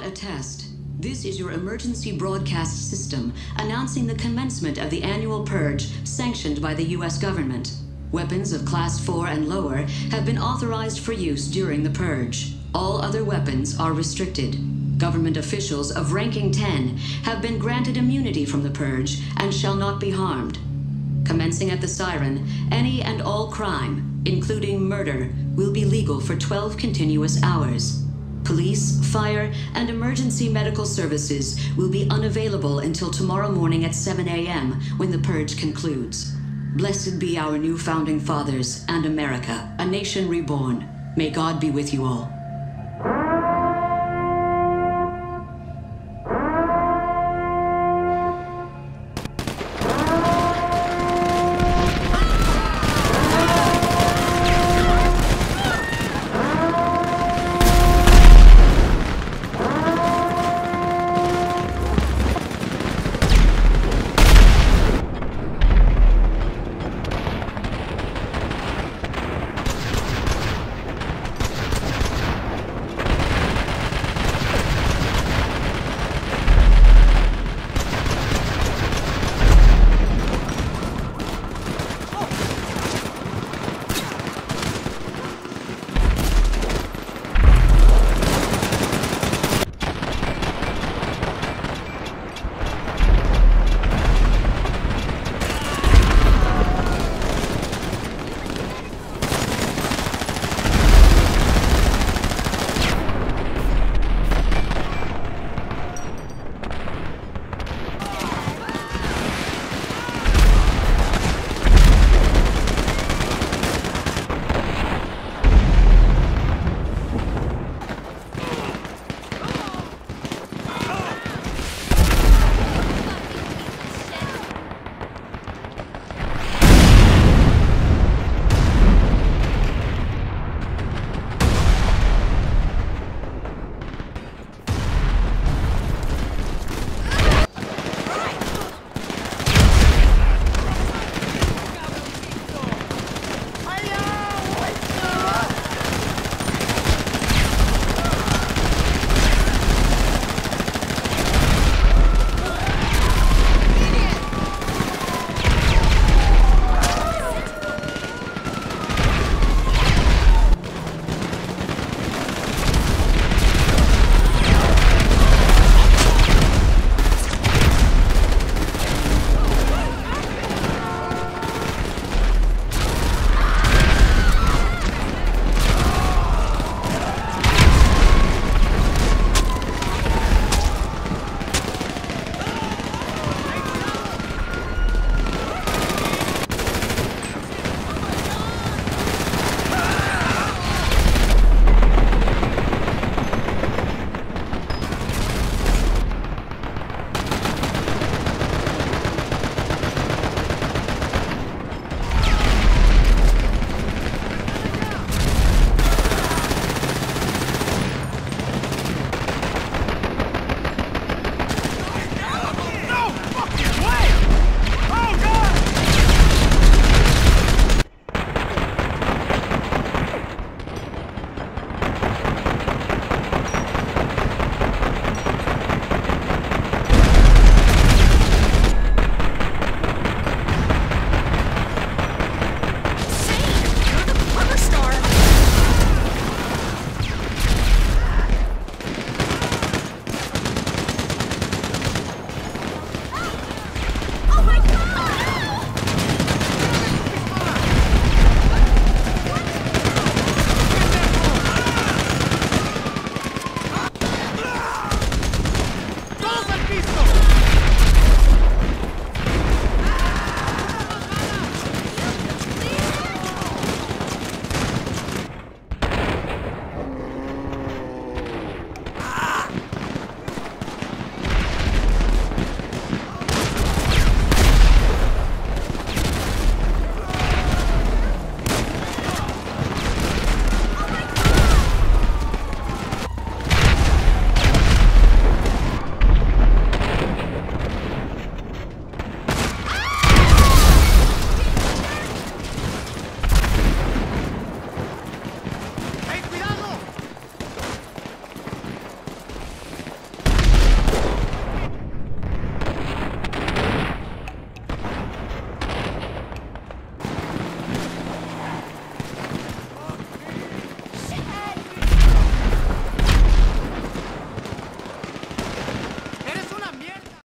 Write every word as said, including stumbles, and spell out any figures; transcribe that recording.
a test. This is your emergency broadcast system announcing the commencement of the annual purge sanctioned by the U S government. Weapons of Class four and lower have been authorized for use during the purge. All other weapons are restricted. Government officials of ranking ten have been granted immunity from the purge and shall not be harmed. Commencing at the siren, any and all crime, including murder, will be legal for twelve continuous hours. Police, fire, and emergency medical services will be unavailable until tomorrow morning at seven a m when the purge concludes. Blessed be our new founding fathers and America, a nation reborn. May God be with you all.